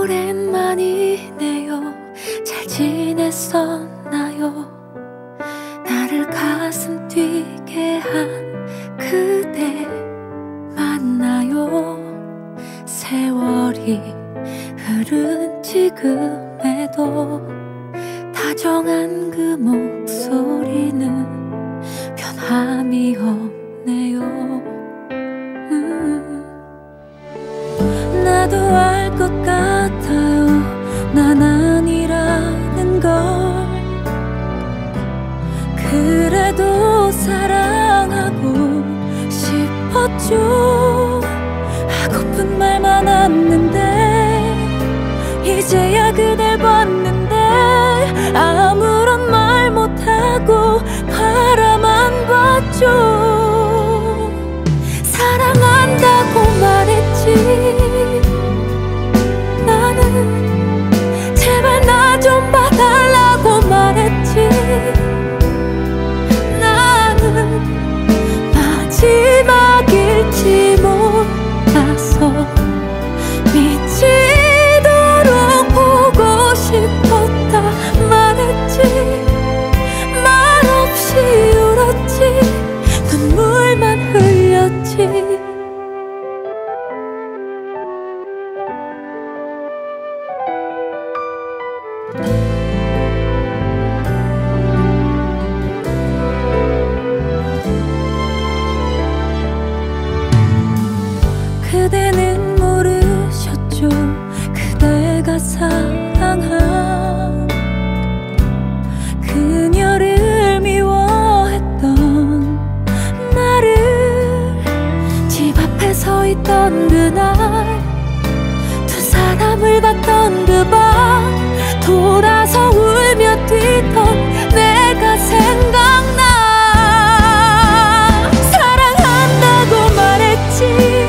오랜만이네요. 잘 지냈었나요? 나를 가슴 뛰게 한 그대 맞나요? 세월이 흐른 지금에도 다정한 그 목소리는 변함이 없네요. 나도 알 것 같아요. 난 아니라는 걸. 그래도 사랑하고 싶었죠. 하고픈 말만 했는데 이제야 그댈 봤는데 아무런 말 못하고 바라만 봤죠. 사랑한다고 말했지. 나는 제발 나 좀 봐달라고 말했지. 나는 마지막일지 몰라서 미치도록 보고 싶었다 말했지. 말없이 울었지. 눈물만 흘렸지. 그대는 모르셨죠. 그대가 사랑한 그녀를 미워했던 나를. 집 앞에 서 있던 그날 두 사람을 봤던 그 밤 돌아서 울며 뛰던 내가 생각나. 사랑한다고 말했지.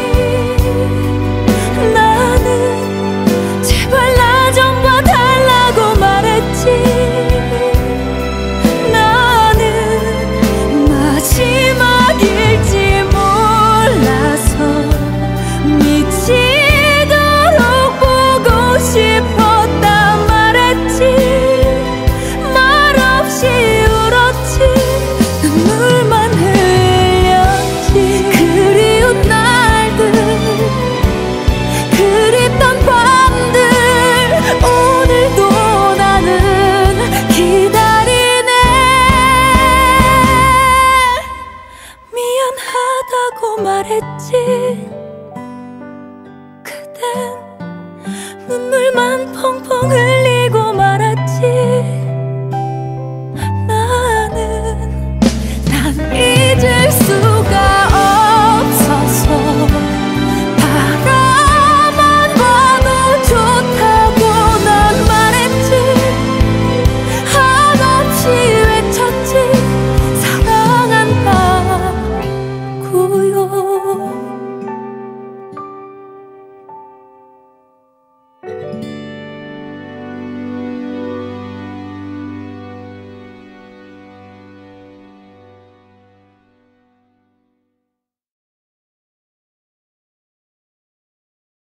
말했지. 그댄 눈물만 펑펑 흘려